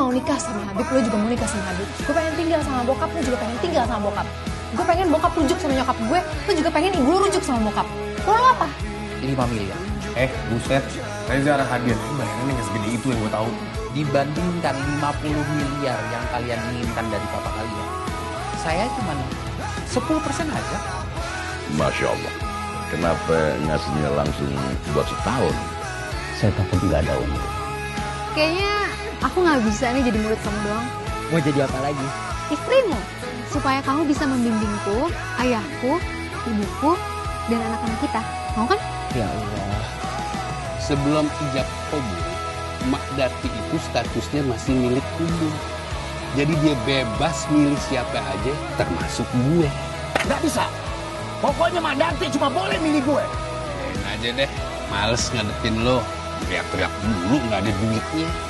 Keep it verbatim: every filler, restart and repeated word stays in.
mau nikah sama Habib, lo juga mau nikah sama Habib. Gue pengen tinggal sama bokap, lo juga pengen tinggal sama bokap. Gue pengen bokap rujuk sama nyokap gue, lo juga pengen ibu lo rujuk sama bokap. Lo apa? lima miliar. Eh, buset. Reza Rahadian, bayarannya nggak segede itu yang gue tahu. Dibandingkan lima puluh miliar yang kalian inginkan dari papa kalian, saya cuma sepuluh persen aja. Masya Allah. Kenapa ngasihnya langsung buat setahun? Saya takut nggak ada umur. Kayaknya aku nggak bisa nih jadi murid kamu doang. Mau jadi apa lagi? Istrimu, supaya kamu bisa membimbingku, ayahku, ibuku, dan anak-anak kita. Mau kan? Ya Allah. Sebelum ijab kabul, Mak Darti itu statusnya masih milik umum. Jadi dia bebas milih siapa aja, termasuk gue. Nggak bisa. Pokoknya Mak Darti cuma boleh milih gue. Enak aja deh, males ngadepin lo. Teriak-teriak dulu nggak ada duitnya.